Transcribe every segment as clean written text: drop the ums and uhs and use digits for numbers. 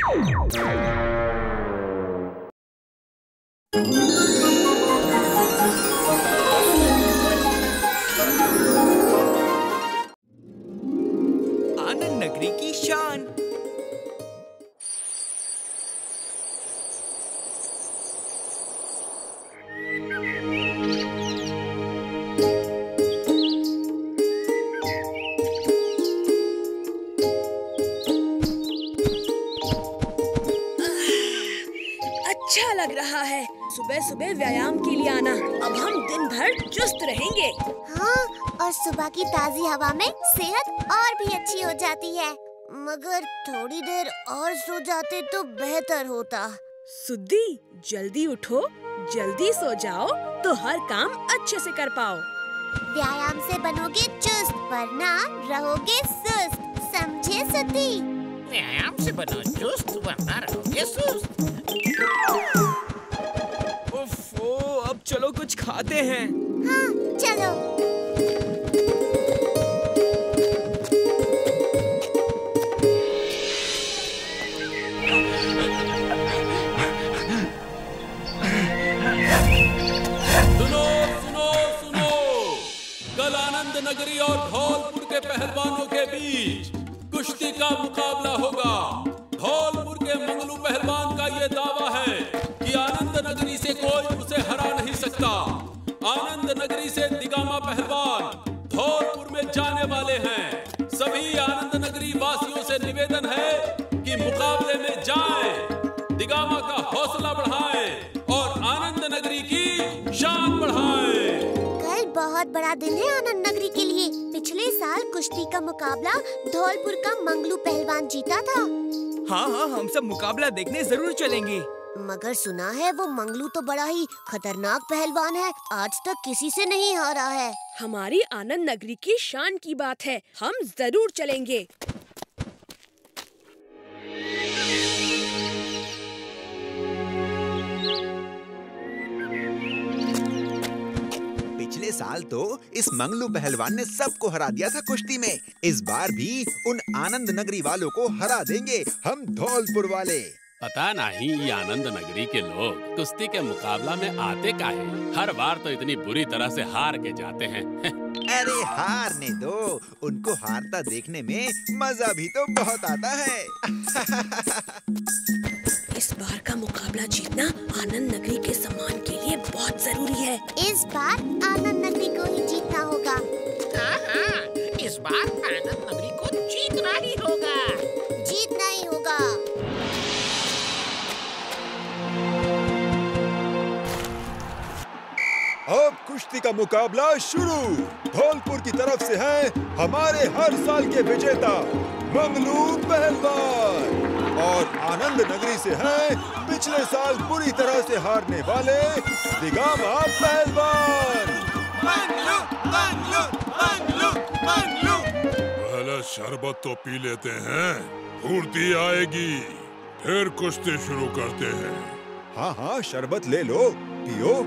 आनंद नगरी की शान। अच्छा लग रहा है सुबह सुबह व्यायाम के लिए आना। अब हम दिन भर चुस्त रहेंगे। हाँ, और सुबह की ताज़ी हवा में सेहत और भी अच्छी हो जाती है। मगर थोड़ी देर और सो जाते तो बेहतर होता। सुद्दी, जल्दी उठो, जल्दी सो जाओ तो हर काम अच्छे से कर पाओ। व्यायाम से बनोगे चुस्त, वरना रहोगे सुस्त। समझे सुद्दी? व्यायाम से बनो चुस्त, वरना रहोगे सुस्त। उफ़ो, अब चलो कुछ खाते हैं। हाँ, चलो। सुनो, कल आनंद नगरी और धौलपुर के पहलवानों के बीच कुश्ती का मुकाबला होगा। धौलपुर के मंगलू पहलवान का ये दावा है कि आनंद नगरी से कोई उसे हरा नहीं सकता। आनंद नगरी से दिगामा पहलवान धौलपुर में जाने वाले हैं। सभी आनंद नगरी वासियों से निवेदन है कि मुकाबले में जाएं, दिगामा का हौसला बढ़ाएं और आनंद नगरी की शान बढ़ाएं। कल बहुत बड़ा दिन है आनंद नगरी के लिए। पिछले साल कुश्ती का मुकाबला धौलपुर का मंगलू पहलवान जीता था। हाँ हाँ, हम सब मुकाबला देखने जरूर चलेंगे। मगर सुना है वो मंगलू तो बड़ा ही खतरनाक पहलवान है। आज तक किसी से नहीं हारा है। हमारी आनंद नगरी की शान की बात है, हम जरूर चलेंगे। पिछले साल तो इस मंगलू पहलवान ने सबको हरा दिया था कुश्ती में। इस बार भी उन आनंद नगरी वालों को हरा देंगे हम धौलपुर वाले। पता नहीं ये आनंद नगरी के लोग कुश्ती के मुकाबला में आते काहे? हर बार तो इतनी बुरी तरह से हार के जाते हैं। अरे हारने दो, उनको हारता देखने में मजा भी तो बहुत आता है। इस बार का मुकाबला जीतना आनंद नगरी के सम्मान के लिए बहुत जरूरी है। इस बार आनंद नगरी को ही जीतना होगा। हाँ, इस बार आनंद नगरी को जीतना ही होगा। जीतना ही होगा। अब कुश्ती का मुकाबला शुरू। धौलपुर की तरफ से हैं हमारे हर साल के विजेता मंगलू पहलवान, और आनंद नगरी से हैं पिछले साल बुरी तरह से हारने वाले दिगामा पहलवान। मंगलू, मंगलू, मंगलू, मंगलू। पहले शरबत तो पी लेते हैं, फुर्ती आएगी, फिर कुश्ती शुरू करते हैं। हाँ हाँ, शरबत ले लो, पियो।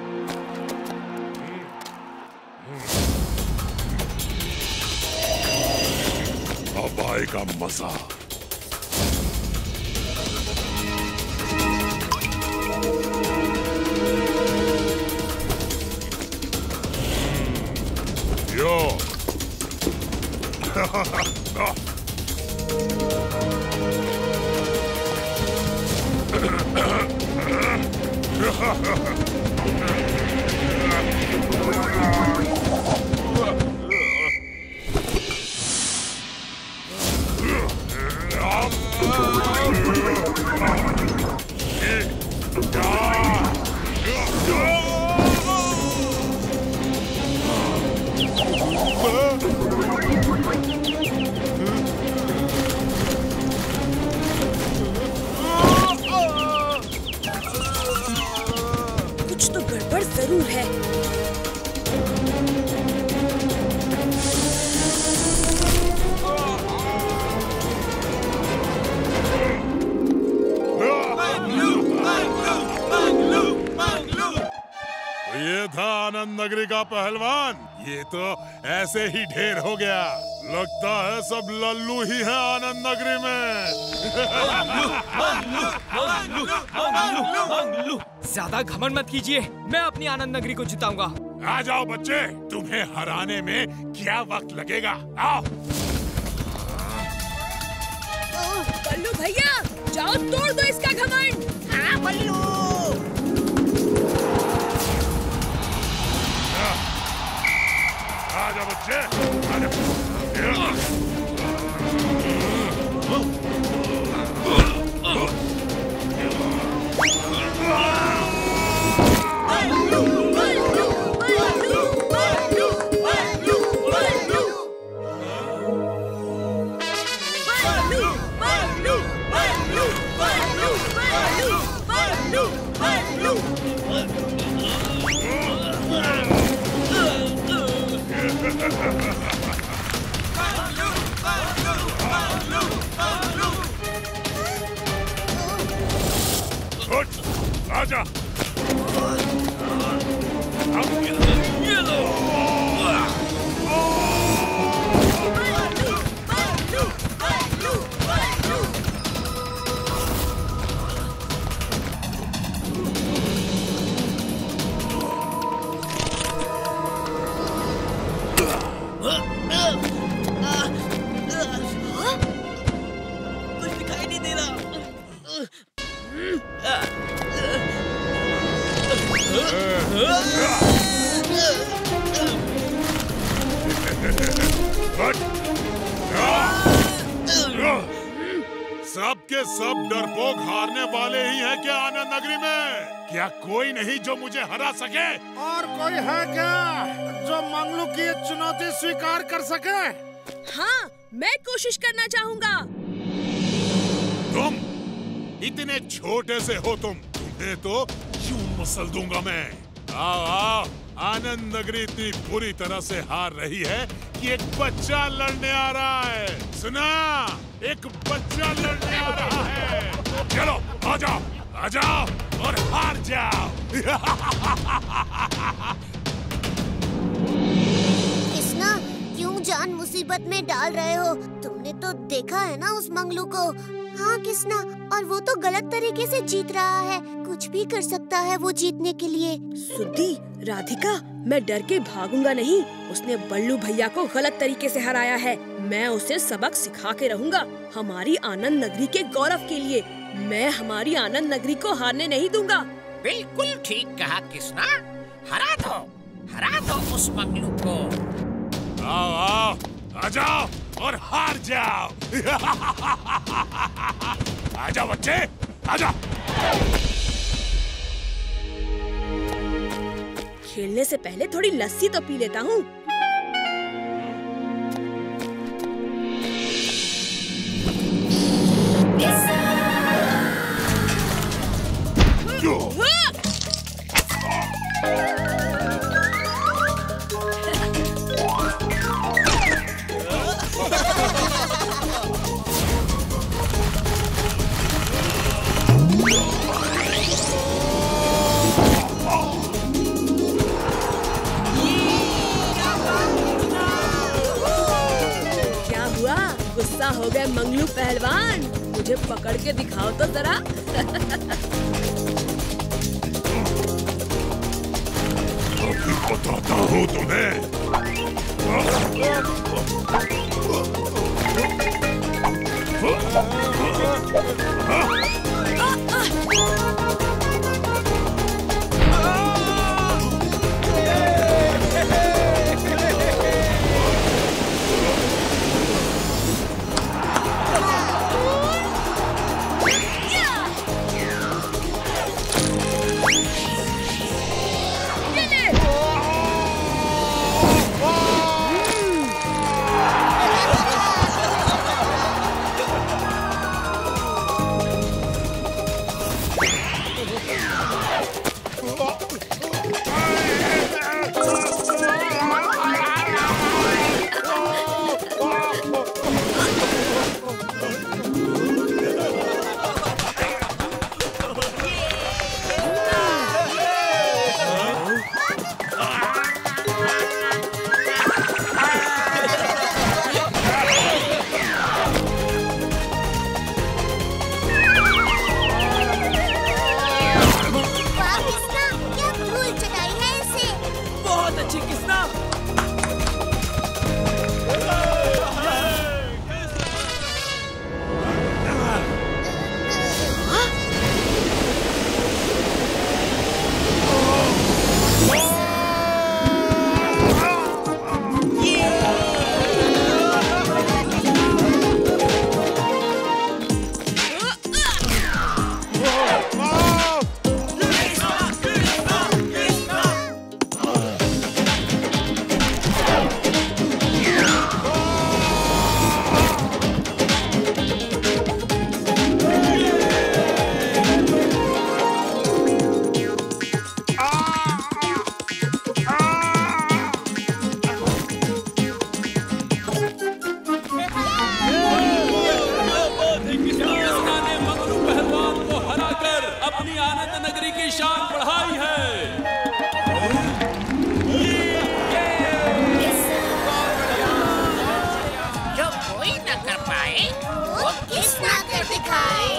अब आएगा मजा। यो। कुछ तो गड़बड़ जरूर है। ये था आनंद नगरी का पहलवान, ये तो ऐसे ही ढेर हो गया। लगता है सब लल्लू ही है आनंद नगरी में। ज्यादा घमंड मत कीजिए, मैं अपनी आनंद नगरी को जिताऊंगा। आ जाओ बच्चे, तुम्हें हराने में क्या वक्त लगेगा। आओ। बल्लू भैया, जाओ तोड़ दो इसका घमंड। हाँ बल्लू। आजा बच्चे, आजा। आजा। कुछ दिखाई नहीं दे रहा। सबके सब डरपोक हारने वाले ही हैं क्या आनंद नगरी में? क्या कोई नहीं जो मुझे हरा सके? और कोई है क्या जो मंगलू की ये चुनौती स्वीकार कर सके? हाँ, मैं कोशिश करना चाहूँगा। तुम इतने छोटे से हो, तुम्हें तो यूं मसल दूंगा मैं। आओ आओ, आनंद नगरी इतनी बुरी तरह से हार रही है कि एक बच्चा लड़ने आ रहा है। सुना, एक बच्चा लड़ने आ रहा है। चलो आ जाओ, आ जाओ और हार जाओ। कृष्णा, क्यों जान मुसीबत में डाल रहे हो? तुमने तो देखा है ना उस मंगलू को। हाँ कृष्णा, और वो तो गलत तरीके से जीत रहा है। कुछ भी कर सकता है वो जीतने के लिए। सुधी, राधिका, मैं डर के भागूंगा नहीं। उसने बल्लू भैया को गलत तरीके से हराया है। मैं उसे सबक सिखा के रहूंगा, हमारी आनंद नगरी के गौरव के लिए। मैं हमारी आनंद नगरी को हारने नहीं दूंगा। बिल्कुल ठीक कहा कृष्णा। हरा दो उस मंगलू को। आओ आओ, आ जाओ और हार जाओ। आजा बच्चे, आजा। खेलने से पहले थोड़ी लस्सी तो पी लेता हूँ। गुस्सा हो गए मंगलू पहलवान? मुझे पकड़ के दिखाओ तो जरा। अभी बताता हूँ तुम्हें। बढ़ाई है। जो कोई न कर पाए वो कृष्णा कर दिखाए।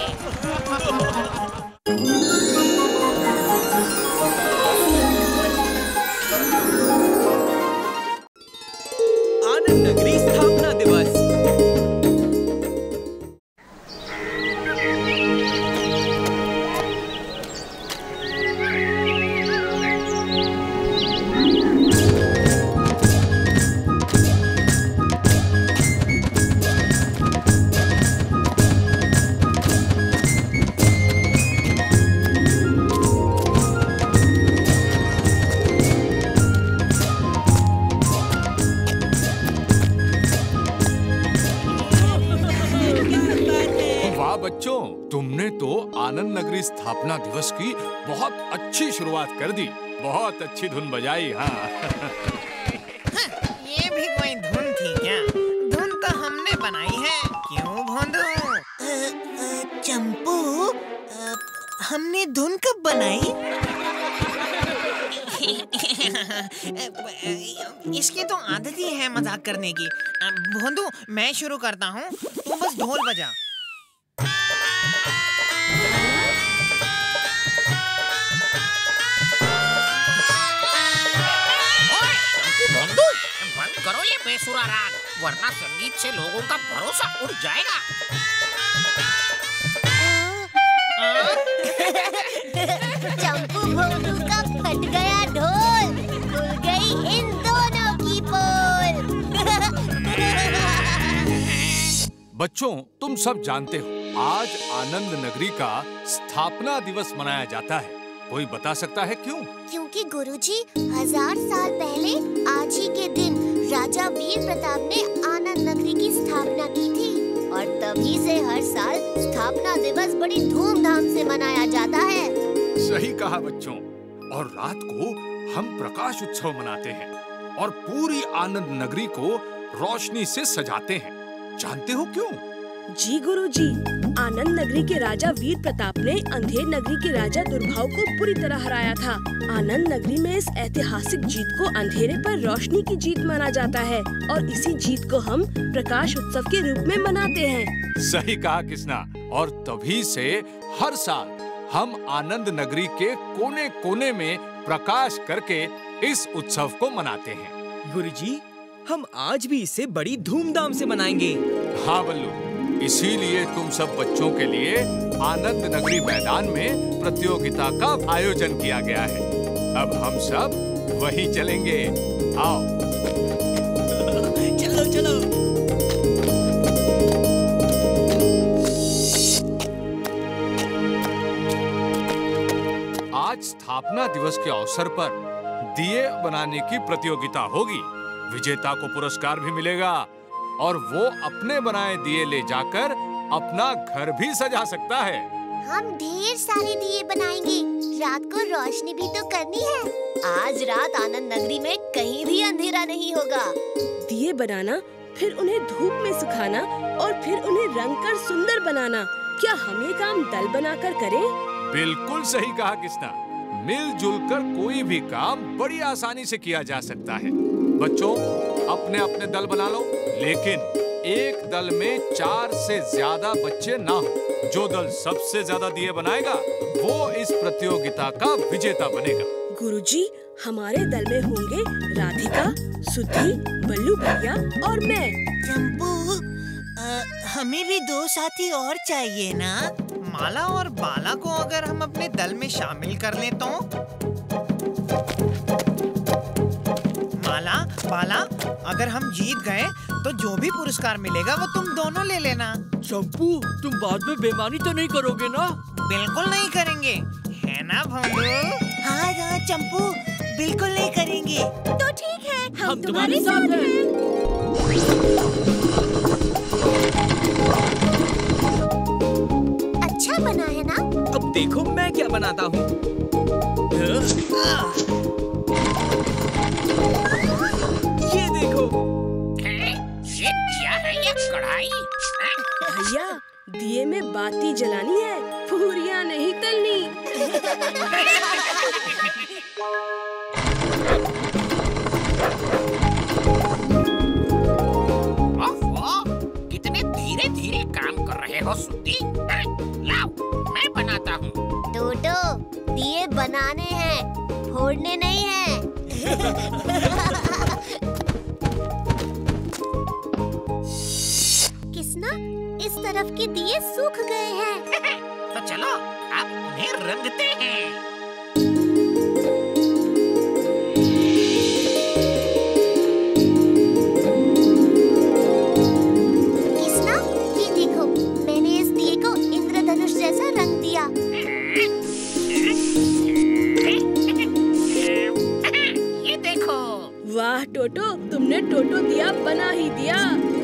आनंद नगरी स्थापना दिवस। बच्चों, तुमने तो आनंद नगरी स्थापना दिवस की बहुत अच्छी शुरुआत कर दी। बहुत अच्छी धुन बजाई। हाँ। ये भी कोई धुन थी क्या? धुन तो हमने बनाई है, क्यों भोंदू? चंपू, हमने धुन कब बनाई? इसकी तो आदत ही है मजाक करने की। भोंदू, मैं शुरू करता हूँ, तू बस ढोल बजा। बंद करो ये बेसुरा राग, वरना संगीत से लोगों का भरोसा उठ जाएगा। चंपू भोंदू का फट गया ढोल, खुल गई इन दोनों की पोल। बच्चों, तुम सब जानते हो आज आनंद नगरी का स्थापना दिवस मनाया जाता है। कोई बता सकता है क्यों? क्योंकि गुरुजी 1000 साल पहले आज ही के दिन राजा वीर प्रताप ने आनंद नगरी की स्थापना की थी और तभी से हर साल स्थापना दिवस बड़ी धूमधाम से मनाया जाता है। सही कहा बच्चों। और रात को हम प्रकाश उत्सव मनाते हैं और पूरी आनंद नगरी को रोशनी से सजाते हैं। जानते हो क्यों? जी गुरुजी, आनंद नगरी के राजा वीर प्रताप ने अंधेर नगरी के राजा दुर्भाव को पूरी तरह हराया था। आनंद नगरी में इस ऐतिहासिक जीत को अंधेरे पर रोशनी की जीत माना जाता है और इसी जीत को हम प्रकाश उत्सव के रूप में मनाते हैं। सही कहा कृष्णा। और तभी से हर साल हम आनंद नगरी के कोने कोने में प्रकाश करके इस उत्सव को मनाते हैं। गुरुजी, हम आज भी इसे बड़ी धूमधाम से मनाएंगे। हाँ बल्लू, इसीलिए तुम सब बच्चों के लिए आनंद नगरी मैदान में प्रतियोगिता का आयोजन किया गया है। अब हम सब वहीं चलेंगे। आओ। चलो चलो। आज स्थापना दिवस के अवसर पर दिए बनाने की प्रतियोगिता होगी। विजेता को पुरस्कार भी मिलेगा और वो अपने बनाए दिए ले जाकर अपना घर भी सजा सकता है। हम ढेर सारे दिए बनाएंगे। रात को रोशनी भी तो करनी है। आज रात आनंद नगरी में कहीं भी अंधेरा नहीं होगा। दिए बनाना, फिर उन्हें धूप में सुखाना और फिर उन्हें रंग कर सुंदर बनाना, क्या हम ये काम दल बनाकर करें? बिल्कुल सही कहा कृष्णा। मिलजुल कर कोई भी काम बड़ी आसानी से किया जा सकता है। बच्चों, अपने अपने दल बना लो, लेकिन एक दल में 4 से ज्यादा बच्चे ना हो। जो दल सबसे ज्यादा दिए बनाएगा वो इस प्रतियोगिता का विजेता बनेगा। गुरुजी, हमारे दल में होंगे राधिका, सुधि, बल्लू भैया और मैं। चंपू, हमें भी 2 साथी और चाहिए ना? माला और बाला को अगर हम अपने दल में शामिल कर लें तो? माला, बाला, अगर हम जीत गए तो जो भी पुरस्कार मिलेगा वो तुम दोनों ले लेना। चंपू, तुम बाद में बेईमानी तो नहीं करोगे ना? बिल्कुल नहीं करेंगे, है ना भोंदू? हाँ हाँ चंपू, बिल्कुल नहीं करेंगे। तो ठीक है, हम तुम्हारे साथ हैं। अच्छा बना है ना? अब देखो मैं क्या बनाता हूँ। ये देखो। ये दिया है या कढ़ाई? भैया, दिए में बाती जलानी है, पूरियां नहीं तलनी। कितने धीरे धीरे काम कर रहे हो सुट्टी। लाओ मैं बनाता हूँ। टोटो, दिए बनाने हैं, फोड़ने नहीं हैं। किसना, इस तरफ के दिए सूख गए हैं। तो चलो अब उन्हें रंगते हैं। किसना, ये देखो, मैंने इस दिए को इंद्रधनुष जैसा रंग दिया। ये देखो। वाह टोटो, तुमने टोटो दिया बना ही दिया।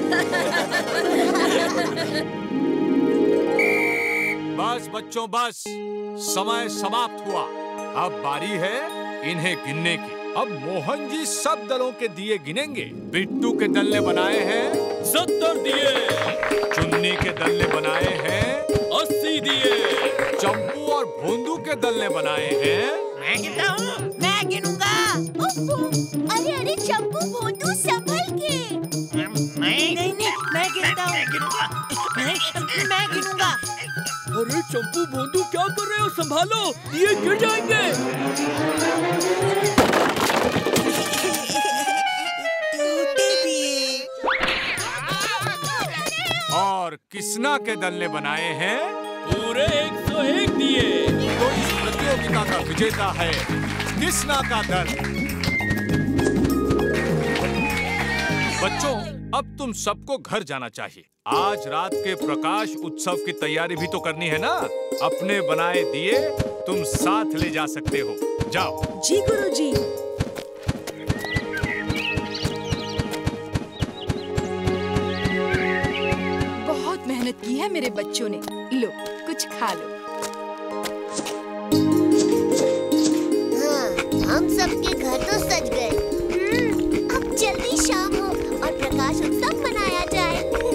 बस बच्चों बस, समय समाप्त हुआ। अब बारी है इन्हें गिनने की। अब मोहन जी सब दलों के दिए गिनेंगे। बिट्टू के दल ने बनाए हैं 70 दिए। चुन्नी के दल ने बनाए हैं 80 दिए। चंपू और भोंदू के दल ने बनाए हैं। मैं गिनता हूँ। मैं गिनूंगा। अरे अरे चंपू, भोंदू संभल के। नहीं, मैं गिनता हूँ। मैं गिनूंगा। अरे चंपू भोंदू क्या कर रहे हो? संभालो, दिए गिर जाएंगे। और किसना के दल ने बनाए हैं पूरे 101 दिए। तो इस प्रतियोगिता का विजेता है किसना का दल। बच्चों, अब तुम सबको घर जाना चाहिए। आज रात के प्रकाश उत्सव की तैयारी भी तो करनी है ना। अपने बनाए दिए तुम साथ ले जा सकते हो। जाओ। जी गुरुजी। बहुत मेहनत की है मेरे बच्चों ने। लो, कुछ खा लो। हाँ, हम सबके घर तो सज गए। अब जल्दी शाम हो और प्रकाश उत्सव मनाया जाए।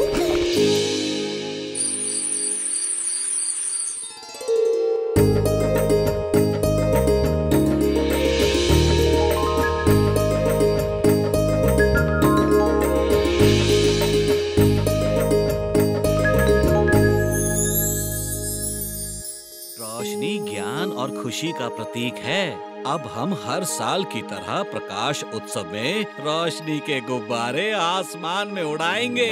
रोशनी ज्ञान और खुशी का प्रतीक है। अब हम हर साल की तरह प्रकाश उत्सव में रोशनी के गुब्बारे आसमान में उड़ाएंगे।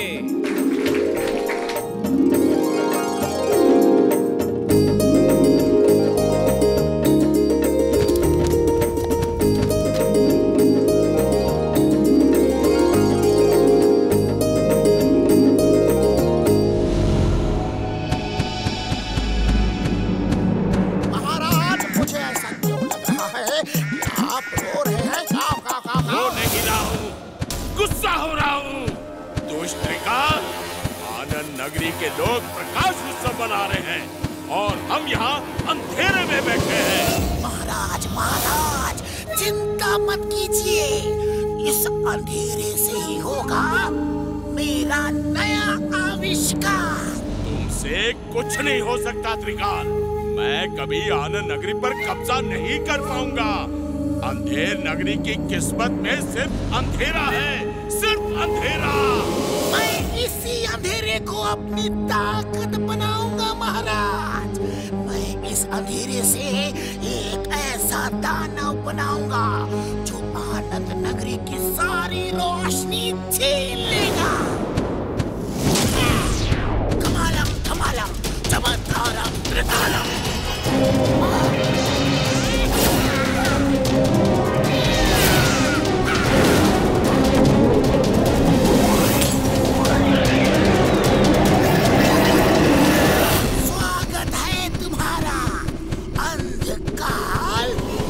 नगरी के लोग प्रकाश उत्सव मना रहे हैं और हम यहाँ अंधेरे में बैठे हैं। महाराज, महाराज, चिंता मत कीजिए। इस अंधेरे से ही होगा मेरा नया आविष्कार। तुमसे कुछ नहीं हो सकता त्रिकाल। मैं कभी आनंद नगरी पर कब्जा नहीं कर पाऊंगा। अंधेर नगरी की किस्मत में सिर्फ अंधेरा है, सिर्फ अंधेरा। मैं इसी अंधेरे को अपनी ताकत बनाऊंगा महाराज। मैं इस अंधेरे से एक ऐसा दानव बनाऊंगा जो आनंद नगरी की सारी रोशनी छीन लेगा। कमालम कमालम चमत्कारम त्रिकालम। स्वागत है तुम्हारा अंधकाल।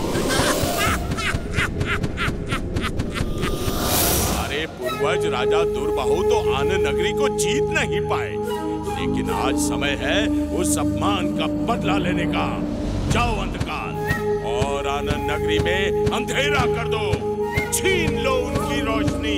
हमारे पूर्वज राजा दुर्बाहु तो आनंद नगरी को जीत नहीं पाए, लेकिन आज समय है उस अपमान का बदला लेने का। जाओ अंधकाल और आनंद नगरी में अंधेरा कर दो, छीन लो उनकी रोशनी।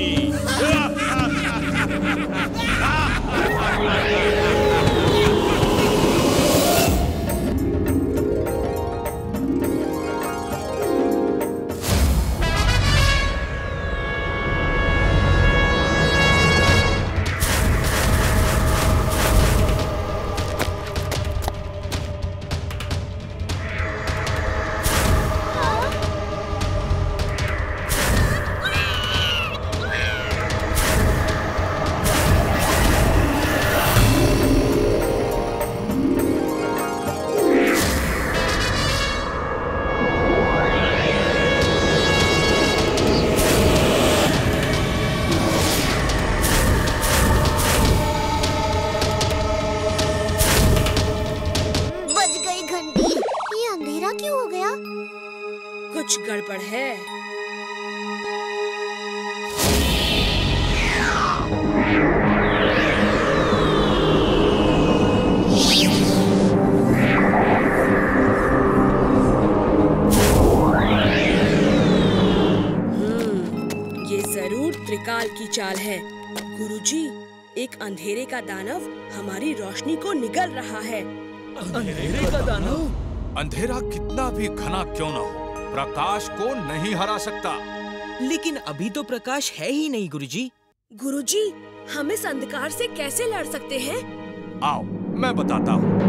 चाल है। गुरुजी, एक अंधेरे का दानव हमारी रोशनी को निगल रहा है। अंधेरे का दानव? अंधेरा कितना भी घना क्यों न हो, प्रकाश को नहीं हरा सकता। लेकिन अभी तो प्रकाश है ही नहीं गुरुजी। गुरुजी, हम इस अंधकार से कैसे लड़ सकते हैं? आओ, मैं बताता हूँ।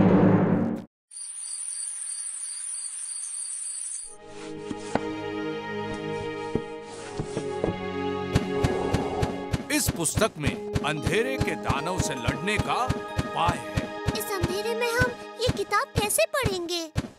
इस पुस्तक में अंधेरे के दानव से लड़ने का उपाय है। इस अंधेरे में हम ये किताब कैसे पढ़ेंगे?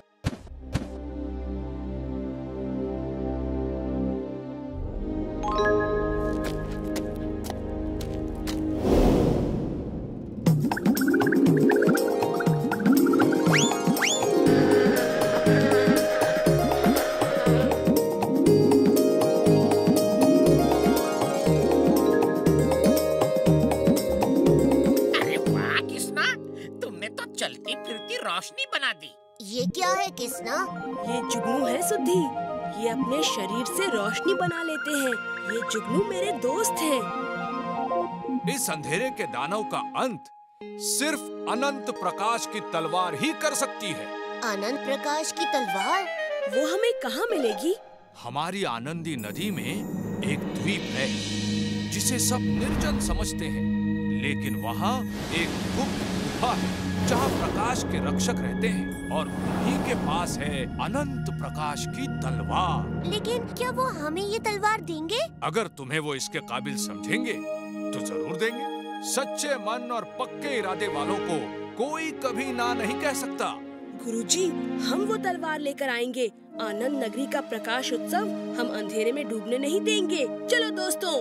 रोशनी बना दी। ये क्या है किसना? ये जुगनू है सुद्धि। ये अपने शरीर से रोशनी बना लेते हैं। ये जुगनू मेरे दोस्त हैं। इस अंधेरे के दानव का अंत सिर्फ अनंत प्रकाश की तलवार ही कर सकती है। अनंत प्रकाश की तलवार? वो हमें कहाँ मिलेगी? हमारी आनंदी नदी में एक द्वीप है जिसे सब निर्जन समझते हैं, लेकिन वहाँ एक गुप्त गुफा है जहाँ प्रकाश के रक्षक रहते हैं और उन्हीं के पास है अनंत प्रकाश की तलवार। लेकिन क्या वो हमें ये तलवार देंगे? अगर तुम्हें वो इसके काबिल समझेंगे तो जरूर देंगे। सच्चे मन और पक्के इरादे वालों को कोई कभी ना नहीं कह सकता। गुरुजी, हम वो तलवार लेकर आएंगे। आनंद नगरी का प्रकाश उत्सव हम अंधेरे में डूबने नहीं देंगे। चलो दोस्तों।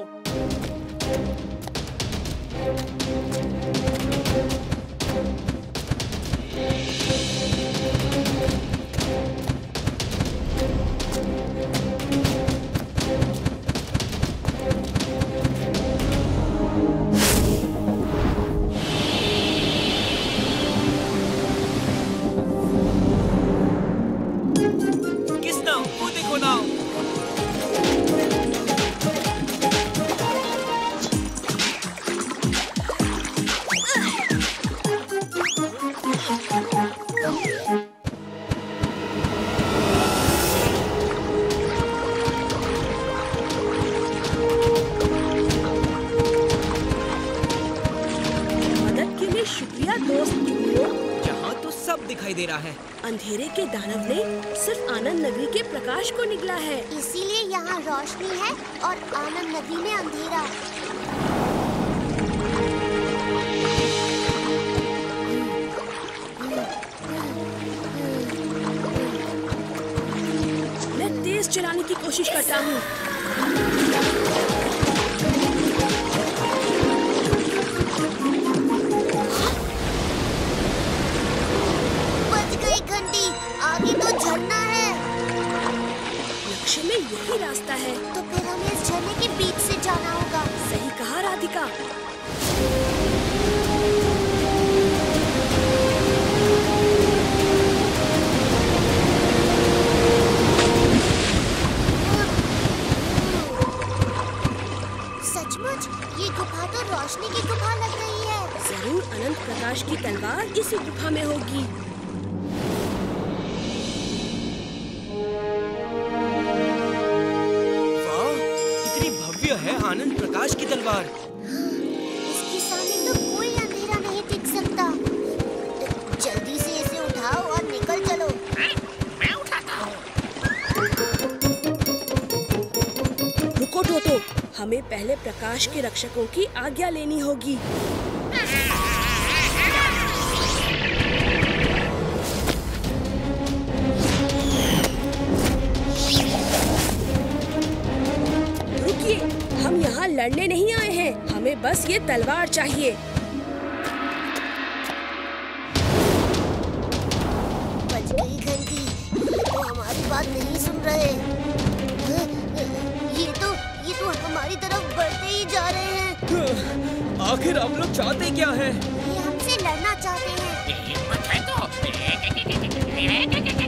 दे रहा है। अंधेरे के दानव ने सिर्फ आनंद नगरी के प्रकाश को निगला है, इसीलिए यहाँ रोशनी है और आनंद नगरी में अंधेरा। मैं तेज चलाने की कोशिश करता हूँ। आगे तो झरना है। लक्ष्य में यही रास्ता है। तो फिर हमें इस झरने के बीच से जाना होगा। सही कहा राधिका। सचमुच ये गुफा तो रोशनी की गुफा लग रही है। जरूर अनंत प्रकाश की तलवार इसी गुफा में होगी। है आनंद प्रकाश की तलवार। इसके सामने तो कोई अंधेरा नहीं टिक सकता। जल्दी से इसे उठाओ और निकल चलो। मैं उठाता हूँ। रुको टोटो, हमें पहले प्रकाश के रक्षकों की आज्ञा लेनी होगी। हम यहाँ लड़ने नहीं आए हैं, हमें बस ये तलवार चाहिए। बच गई घंटी। ये तो हमारी बात नहीं सुन रहे। ये तो हमारी तरफ बढ़ते ही जा रहे हैं। आखिर आप लोग चाहते क्या हैं? ये हमसे लड़ना चाहते हैं।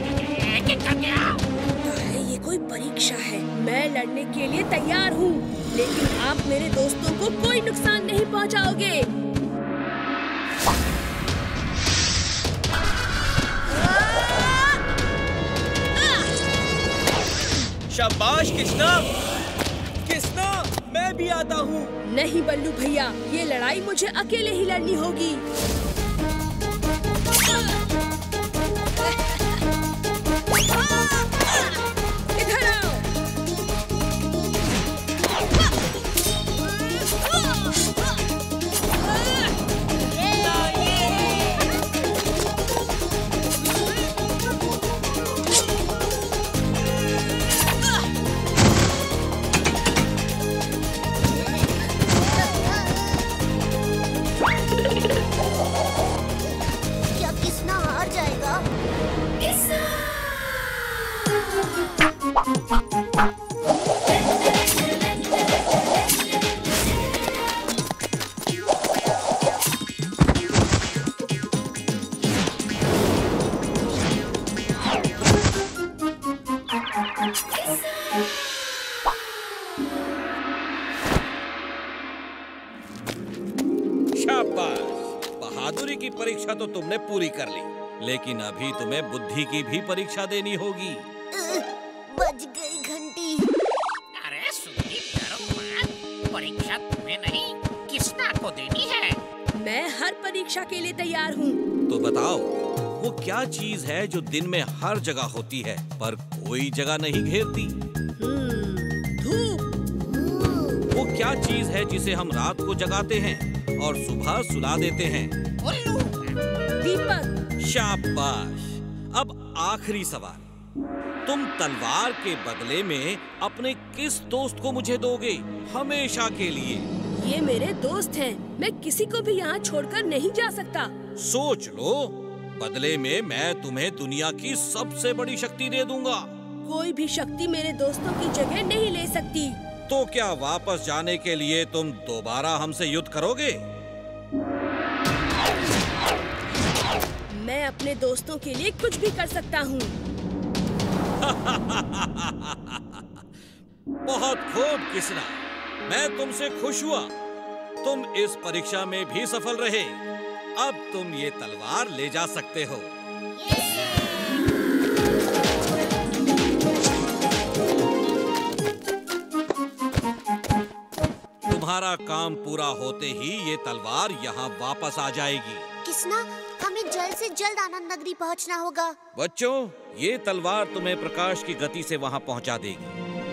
ये कोई परीक्षा है। मैं लड़ने के लिए तैयार हूँ। लेकिन आप मेरे दोस्तों को कोई नुकसान नहीं पहुंचाओगे। शाबाश कृष्णा। कृष्णा, मैं भी आता हूँ। नहीं बल्लू भैया, ये लड़ाई मुझे अकेले ही लड़नी होगी। इधर आओ। क्या कृष्णा हार जाएगा? शाबाश, बहादुरी की परीक्षा तो तुमने पूरी कर ली, लेकिन अभी तुम्हें बुद्धि की भी परीक्षा देनी होगी। बज गई घंटी। अरे सुधीर, डरो मत। परीक्षा तुम्हें नहीं, कृष्णा को देनी है। मैं हर परीक्षा के लिए तैयार हूँ। तो बताओ, वो क्या चीज है जो दिन में हर जगह होती है पर कोई जगह नहीं घेरती? धूप। वो क्या चीज है जिसे हम रात को जगाते हैं और सुबह सुला देते हैं? दीपक। शाबाश। अब आखिरी सवाल, तुम तलवार के बदले में अपने किस दोस्त को मुझे दोगे हमेशा के लिए? ये मेरे दोस्त हैं। मैं किसी को भी यहाँ छोड़कर नहीं जा सकता। सोच लो, बदले में मैं तुम्हें दुनिया की सबसे बड़ी शक्ति दे दूंगा। कोई भी शक्ति मेरे दोस्तों की जगह नहीं ले सकती। तो क्या वापस जाने के लिए तुम दोबारा हमसे युद्ध करोगे? मैं अपने दोस्तों के लिए कुछ भी कर सकता हूँ। बहुत खूब कृष्णा, मैं तुमसे खुश हुआ। तुम इस परीक्षा में भी सफल रहे। अब तुम ये तलवार ले जा सकते हो। तुम्हारा काम पूरा होते ही ये तलवार यहाँ वापस आ जाएगी। कृष्णा, हमें जल्द से जल्द आनंद नगरी पहुँचना होगा। बच्चों, ये तलवार तुम्हें प्रकाश की गति से वहाँ पहुँचा देगी।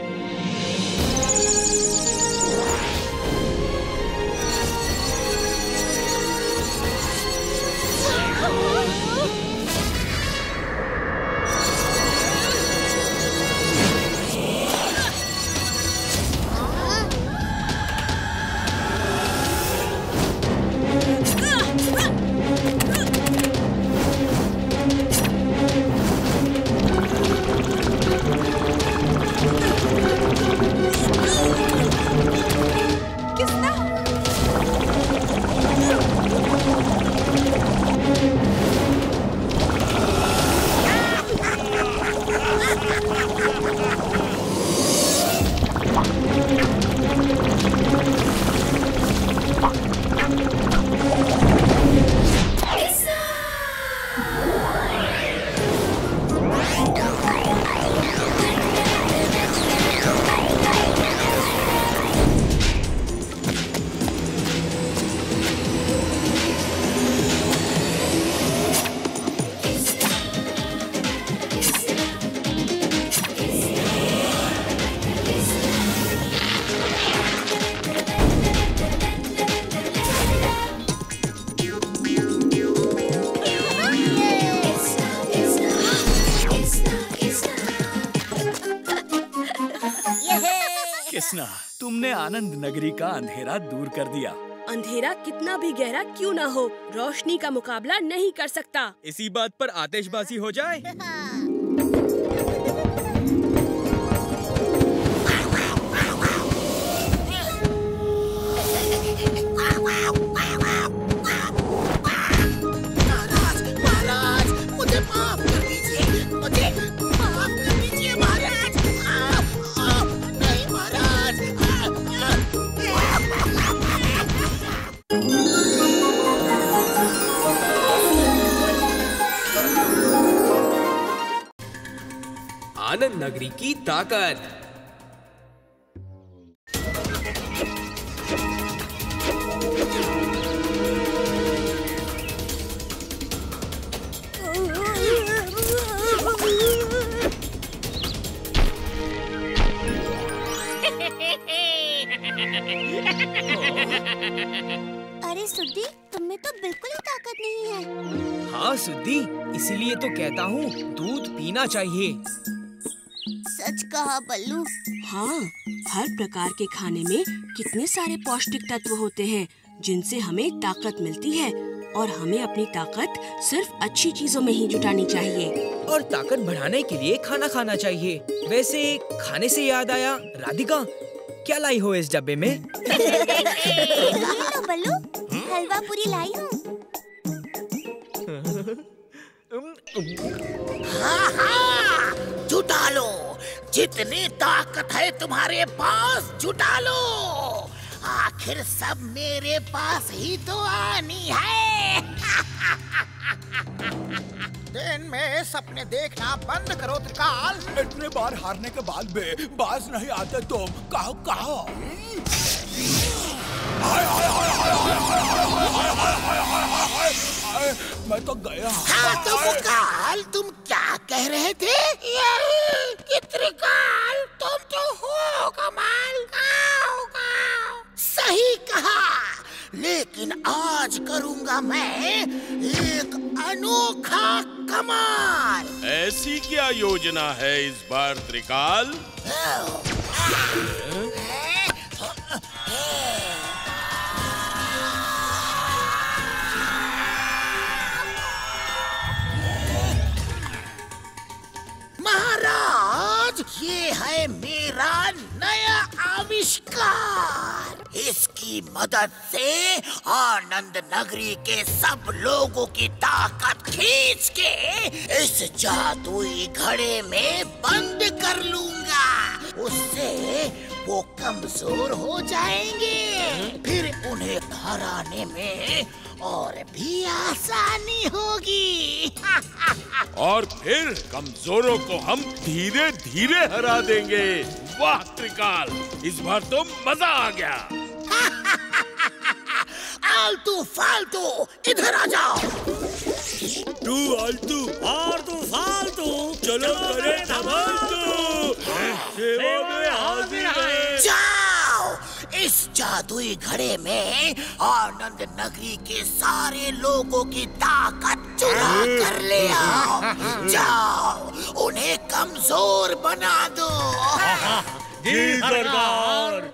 कृष्णा, तुमने आनंद नगरी का अंधेरा दूर कर दिया। अंधेरा कितना भी गहरा क्यों ना हो, रोशनी का मुकाबला नहीं कर सकता। इसी बात पर आतिशबाजी हो जाए। महाराज, मुझे माफ कर दीजिए। मुझे माफ कर दीजिए महाराज। नहीं महाराज। आनंद नगरी की ताकत। अरे सुद्दी, तुम में तो बिल्कुल ही ताकत नहीं है। हाँ सुद्दी, इसीलिए तो कहता हूँ दूध पीना चाहिए। सच कहा बल्लू। हाँ, हर प्रकार के खाने में कितने सारे पौष्टिक तत्व होते हैं जिनसे हमें ताकत मिलती है, और हमें अपनी ताकत सिर्फ अच्छी चीजों में ही जुटानी चाहिए। और ताकत बढ़ाने के लिए खाना खाना चाहिए। वैसे खाने से याद आया, राधिका क्या लाई हो इस डब्बे में? लो बल्लू, हलवा पूरी लाई हूँ। हाँ हाँ, जुटा लो, जितनी ताकत है तुम्हारे पास जुटा लो। आखिर सब मेरे पास ही तो आनी है। दिन में सपने देखना बंद करो त्रिकाल। इतने बार हारने के बाद भी बाज नहीं आते तुम। कहो कहो। मैं तो गया। हाँ तो त्रिकाल, तुम क्या कह रहे थे? कि त्रिकाल तुम तो हो कमाल। सही कहा, लेकिन आज करूंगा मैं एक अनोखा कमाल। ऐसी क्या योजना है इस बार त्रिकाल? महाराज, ये है मेरा नया आविष्कार। इसकी मदद से आनंद नगरी के सब लोगों की ताकत खींच के इस जादुई घड़े में बंद कर लूंगा। उससे वो कमजोर हो जाएंगे, फिर उन्हें हराने में और भी आसानी होगी। और फिर कमजोरों को हम धीरे धीरे हरा देंगे। वाह त्रिकाल, इस बार तो मजा आ गया। आलतू फालतू, इधर आ जाओ। तू आलतू और तू फालतू, चलो करे धमालतू। सेवा में हाजिर है। जाओ, इस जादुई घड़े में आनंद नगरी के सारे लोगों की ताकत चुरा कर ले आओ। जाओ, उन्हें कमजोर बना दो। जी सरकार।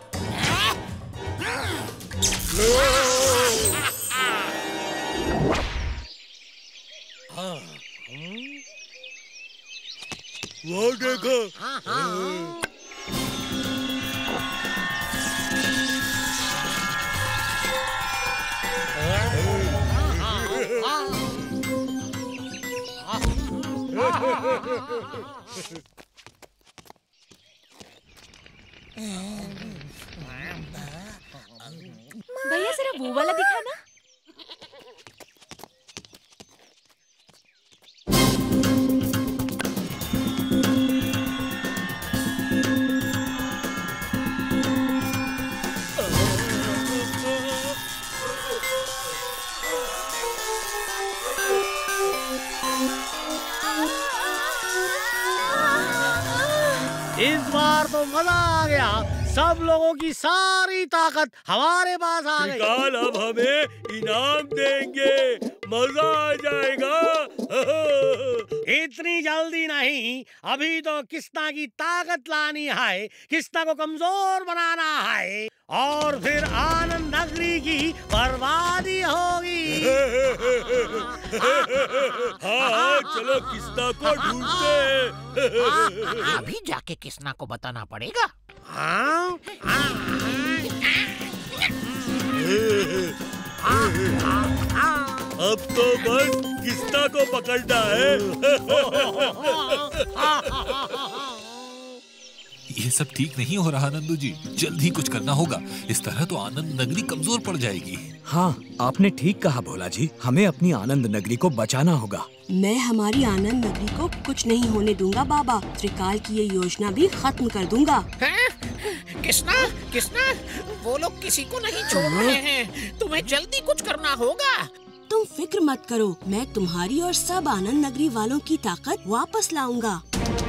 वो देखो। भैया जरा वो वाला दिखाना। इस बार तो मजा आ गया। सब लोगों की सारी ताकत हमारे पास आ गई। त्रिकाल अब हमें इनाम देंगे, मजा आ जाएगा। इतनी जल्दी नहीं, अभी तो किस्ना की ताकत लानी है, किस्ना को कमजोर बनाना है, और फिर आनंद नगरी की बर्बादी होगी। हाँ, चलो किस्ना को ढूंढते हैं। अभी जाके किस्ना को बताना पड़ेगा। अब तो बस किस्ना को पकड़ना है। ये सब ठीक नहीं हो रहा नंदू जी, जल्द ही कुछ करना होगा। इस तरह तो आनंद नगरी कमजोर पड़ जाएगी। हाँ, आपने ठीक कहा भोला जी, हमें अपनी आनंद नगरी को बचाना होगा। मैं हमारी आनंद नगरी को कुछ नहीं होने दूंगा बाबा। त्रिकाल की ये योजना भी खत्म कर दूंगा। कृष्णा, कृष्णा, वो लोग किसी को नहीं छोड़ रहे हैं। तुम्हें जल्दी कुछ करना होगा। तुम फिक्र मत करो, मैं तुम्हारी और सब आनंद नगरी वालों की ताकत वापस लाऊंगा।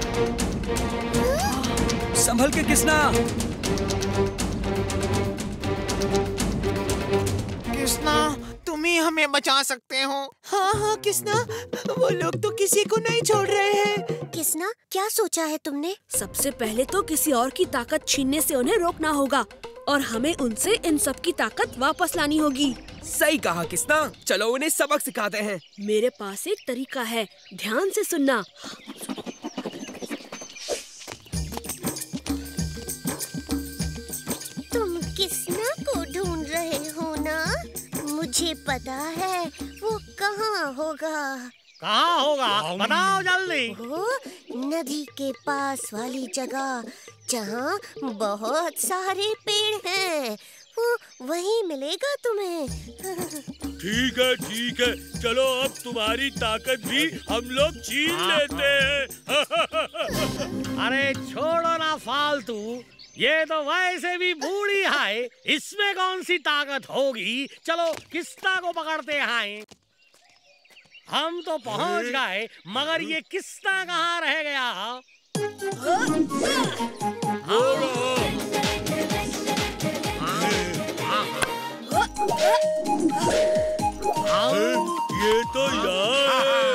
संभल के कृष्णा। कृष्णा, तुम ही हमें बचा सकते हो। हाँ हाँ कृष्णा, वो लोग तो किसी को नहीं छोड़ रहे हैं। कृष्णा, क्या सोचा है तुमने? सबसे पहले तो किसी और की ताकत छीनने से उन्हें रोकना होगा और हमें उनसे इन सब की ताकत वापस लानी होगी। सही कहा कृष्णा, चलो उन्हें सबक सिखाते हैं। मेरे पास एक तरीका है, ध्यान से सुनना। तुम कृष्णा को ढूंढ रहे हो ना? मुझे पता है वो कहाँ होगा। कहाँ होगा? बताओ जल्दी। वो नदी के पास वाली जगह जहाँ बहुत सारे पेड़ हैं, वो वहीं मिलेगा तुम्हें। ठीक है, चलो अब तुम्हारी ताकत भी हम लोग छीन लेते हैं। अरे छोड़ो ना फालतू, ये तो वैसे भी बूढ़ी है, इसमें कौन सी ताकत होगी। चलो किस्ता को पकड़ते हैं। हम तो पहुंच गए, मगर ये किस्ता कहाँ रह गया? ये तो यार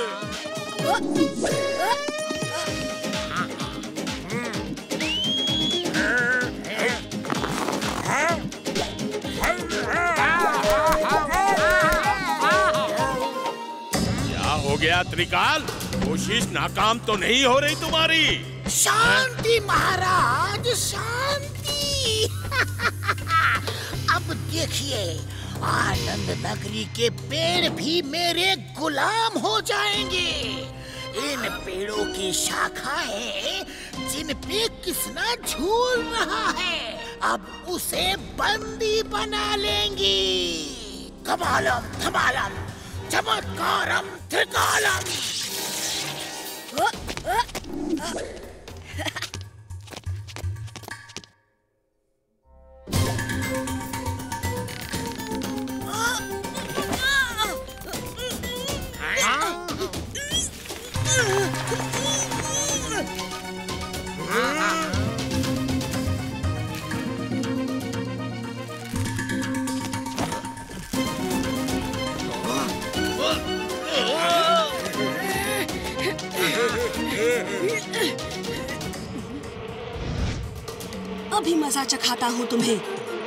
क्या हो गया त्रिकाल? कोशिश नाकाम तो नहीं हो रही तुम्हारी? शांति महाराज, शांति। अब देखिए, आनंद नगरी के पेड़ भी मेरे गुलाम हो जाएंगे। इन पेड़ों की शाखाएं जिन पे कृष्णा झूल रहा है, अब उसे बंदी बना लेंगी। कमालम धमालम चमत्कारम त्रिकालम। अभी मजा चखाता हूँ तुम्हें।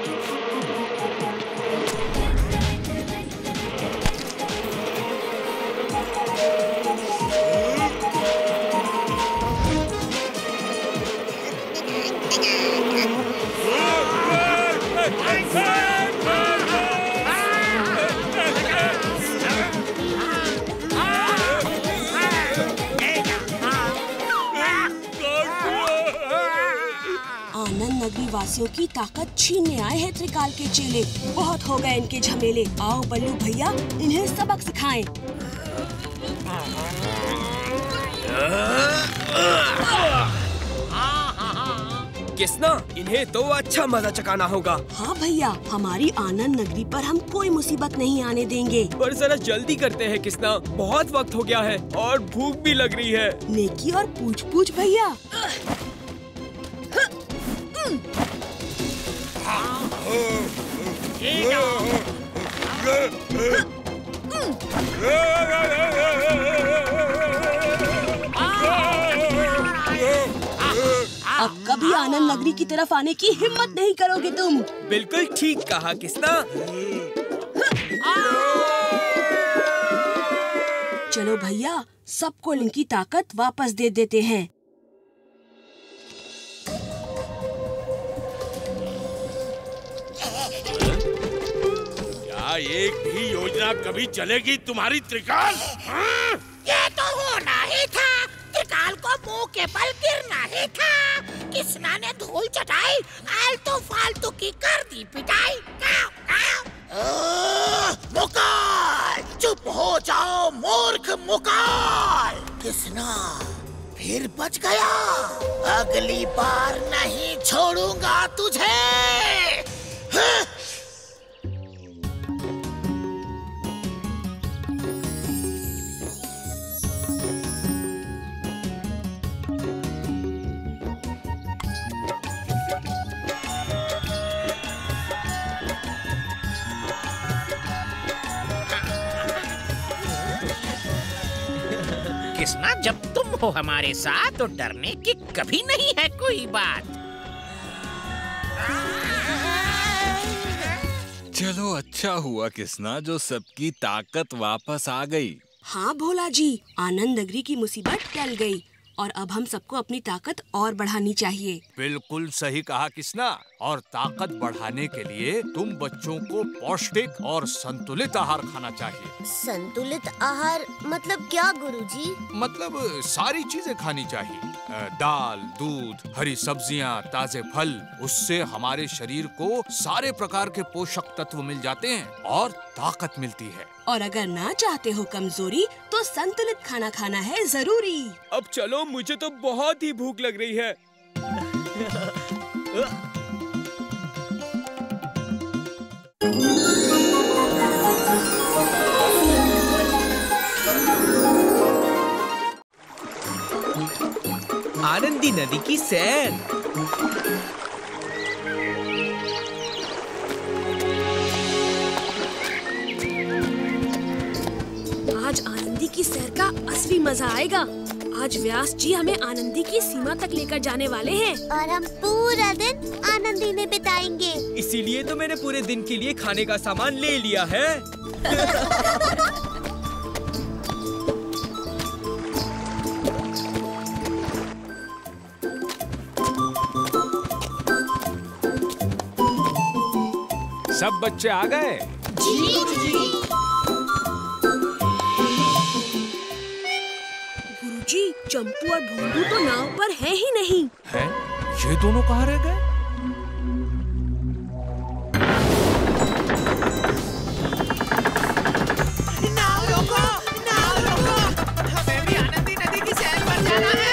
आनंद नगरी वासियों की ताकत छीनने आए हैं त्रिकाल के चेले। बहुत हो गए इनके झमेले। आओ बल्लू भैया, इन्हें सबक सिखाएं। कृष्णा, इन्हें तो अच्छा मजा चकाना होगा। हाँ भैया, हमारी आनंद नगरी पर हम कोई मुसीबत नहीं आने देंगे। पर जरा जल्दी करते हैं कृष्णा, बहुत वक्त हो गया है और भूख भी लग रही है। नेकी और पूछ पूछ भैया। अब कभी आनंद नगरी की तरफ आने की हिम्मत नहीं करोगे तुम। बिल्कुल ठीक कहा कृष्णा। चलो भैया, सबको इनकी ताकत वापस दे देते हैं। क्या एक भी योजना कभी चलेगी तुम्हारी त्रिकाल? ये तो होना ही था। त्रिकाल को मुंह के बल गिरना ही था। कृष्णा ने की कर दी पिटाई। मुकाल, चुप हो जाओ मूर्ख मुकाल। किसना फिर बच गया, अगली बार नहीं छोड़ूंगा तुझे। किसना, जब तुम हो हमारे साथ तो डरने की कभी नहीं है कोई बात। चलो अच्छा हुआ किसना जो सबकी ताकत वापस आ गई। हाँ भोला जी, आनंद नगरी की मुसीबत टल गई और अब हम सबको अपनी ताकत और बढ़ानी चाहिए। बिल्कुल सही कहा किसना। और ताकत बढ़ाने के लिए तुम बच्चों को पौष्टिक और संतुलित आहार खाना चाहिए। संतुलित आहार मतलब क्या गुरुजी? मतलब सारी चीजें खानी चाहिए। दाल, दूध, हरी सब्जियां, ताजे फल। उससे हमारे शरीर को सारे प्रकार के पोषक तत्व मिल जाते हैं और ताकत मिलती है। और अगर ना चाहते हो कमजोरी तो संतुलित खाना खाना है जरूरी। अब चलो, मुझे तो बहुत ही भूख लग रही है। आनंदी नदी की सैर। आज आनंदी की सैर का असली मजा आएगा। आज व्यास जी हमें आनंदी की सीमा तक लेकर जाने वाले हैं और हम पूरा दिन आनंदी में बिताएंगे। इसीलिए तो मैंने पूरे दिन के लिए खाने का सामान ले लिया है। सब बच्चे आ गए? गुरुजी, चंपू और भोंदू तो नाव पर है ही नहीं। हैं? ये दोनों कहाँ रह गए? नाव रोको, नाव रोको, हमें भी आनंदी नदी की सैर पर जाना है।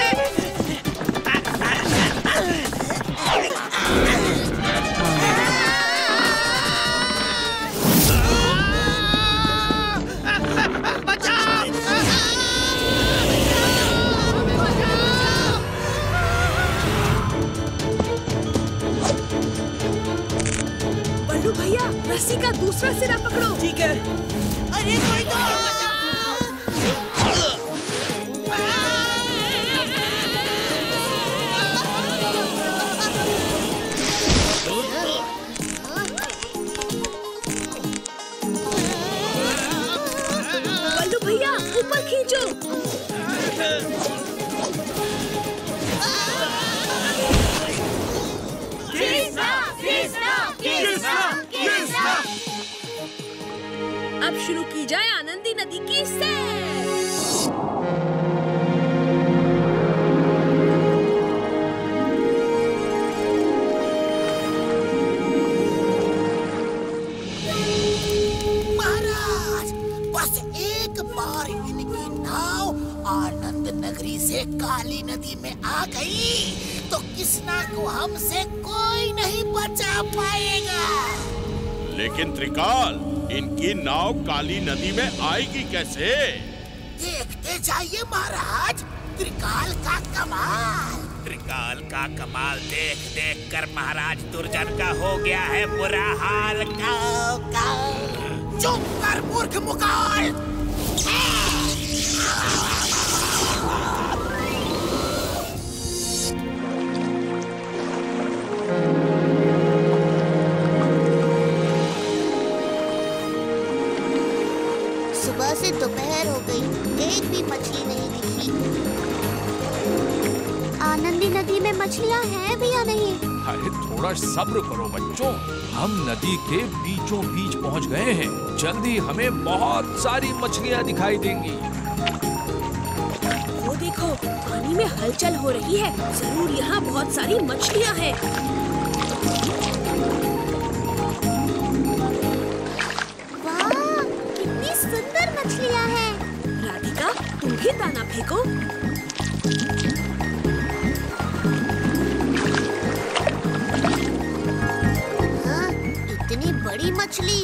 भैया, रस्सी का दूसरा सिरा पकड़ो। ठीक है। अरे कोई तो बल्लू भैया, ऊपर खींचो। अब शुरू की जाए आनंदी नदी की सैर। महाराज, बस एक बार इनकी नाव आनंद नगरी से काली नदी में आ गई तो किसना को हमसे कोई नहीं बचा पाएगा। लेकिन त्रिकाल, इनकी नाव काली नदी में आएगी कैसे? देखते जाइए महाराज, त्रिकाल का कमाल। त्रिकाल का कमाल देख देख कर महाराज दुर्जन का हो गया है बुरा हाल। चुप कर मूर्ख मुकाल। सुबह से दोपहर हो गई, एक भी मछली नहीं दिखी। आनंदी नदी में मछलियाँ हैं भी या नहीं? अरे थोड़ा सब्र करो बच्चों, हम नदी के बीचों बीच पहुंच गए हैं। जल्दी हमें बहुत सारी मछलियाँ दिखाई देंगी। वो देखो, पानी में हलचल हो रही है। जरूर यहाँ बहुत सारी मछलियाँ हैं। भी दाना फेंको। हाँ, इतनी बड़ी मछली।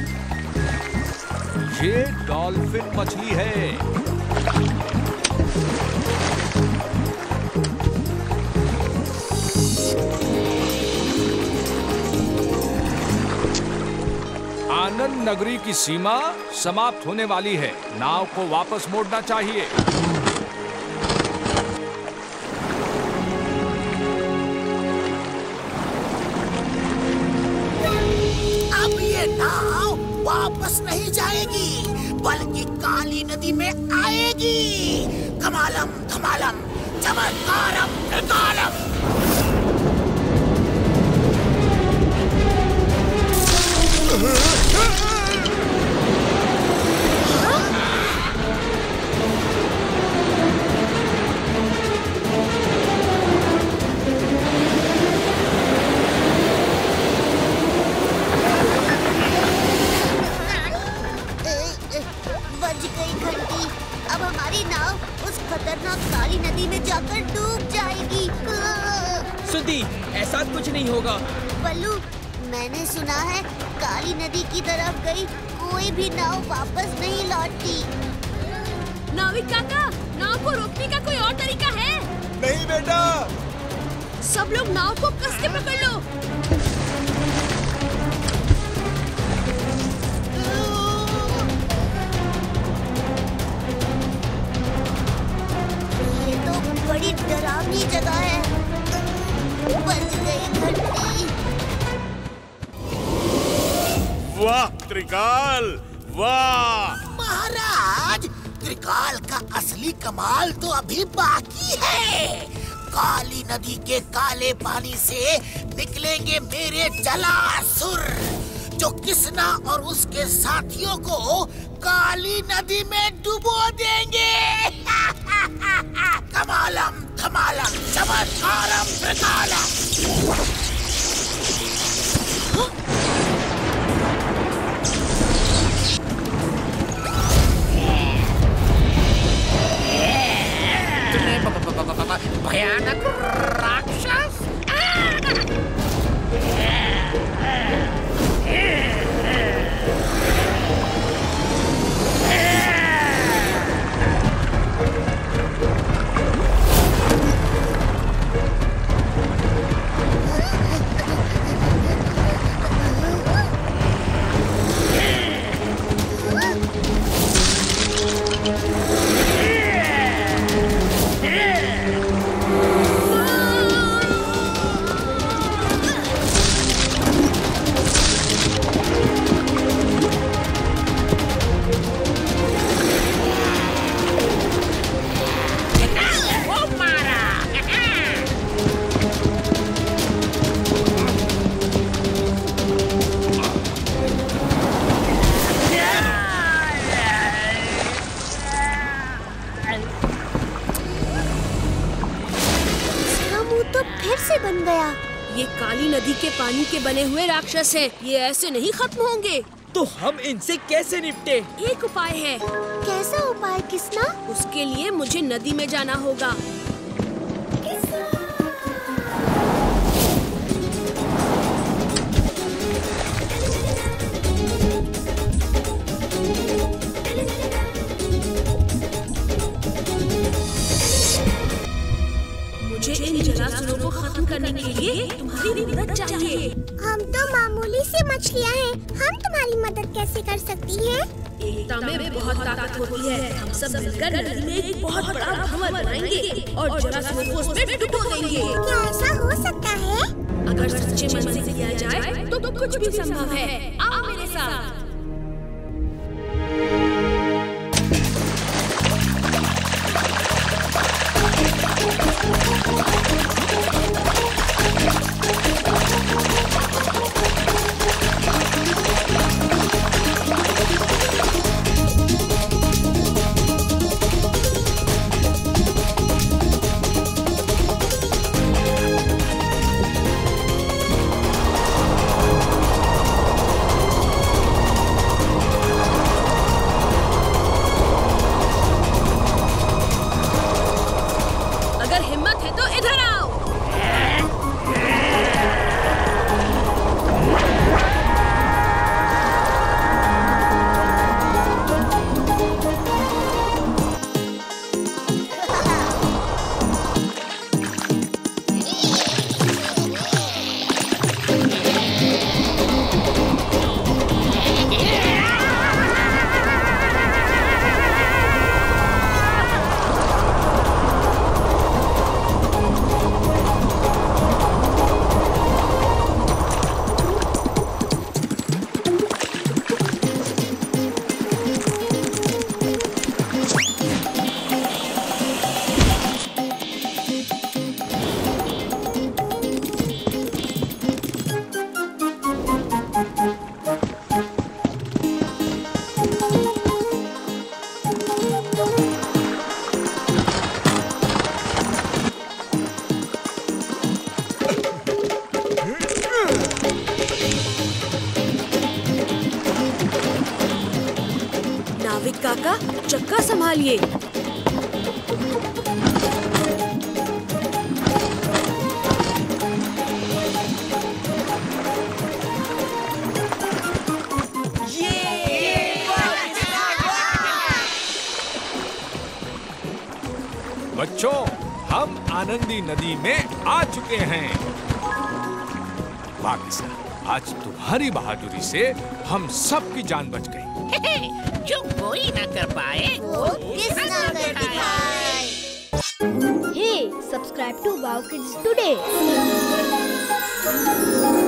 ये डॉल्फिन मछली है। आनंद नगरी की सीमा समाप्त होने वाली है। नाव को वापस मोड़ना चाहिए। अब ये नाव वापस नहीं जाएगी, बल्कि काली नदी में आएगी। कमालम धमालम चमत्कारम त्रिकालम। बच गई घंटी। अब हमारी नाव उस खतरनाक काली नदी में जाकर डूब जाएगी। सुधी, ऐसा कुछ नहीं होगा। बल्लू, मैंने सुना है काली नदी की तरफ गई कोई भी नाव वापस नहीं लौटती। नाविक काका, नाव को रोकने का कोई और तरीका है? नहीं बेटा। सब लोग नाव को कस के पकड़ लो। ये तो बड़ी डरावनी जगह है। बच गई घंटी। वाह त्रिकाल, वाह। महाराज, त्रिकाल का असली कमाल तो अभी बाकी है। काली नदी के काले पानी से निकलेंगे मेरे जलासुर, जो किसना और उसके साथियों को काली नदी में डुबो देंगे। कमालम धमालम चमत्कारम त्रिकालम। भयानक राक्षस। बन गया। ये काली नदी के पानी के बने हुए राक्षस हैं। ये ऐसे नहीं खत्म होंगे। तो हम इनसे कैसे निपटे? एक उपाय है। कैसा उपाय किसना? उसके लिए मुझे नदी में जाना होगा। इन जलाशयों को खत्म करने के लिए तुम्हारी मदद चाहिए। हम तो मामूली सी मछलियाँ हैं, हम तुम्हारी मदद कैसे कर सकती हैं? एकता में बहुत ताकत होती है। हम सब मिलकर नदी में एक बहुत बड़ा भंवर बनाएंगे और जलाशयों को उसमें डुबो देंगे। क्या ऐसा हो सकता है? अगर सच्चे मन से किया जाए तो कुछ भी संभव है। आओ मेरे साथ। चलिए। बच्चों, हम आनंदी नदी में आ चुके हैं। वाह किस्ना, आज तुम्हारी बहादुरी से हम सब की जान बच गई। जो कोई ना कर पाए वो किस्ना कर दिखाए। Hey, subscribe to Wow Kids today.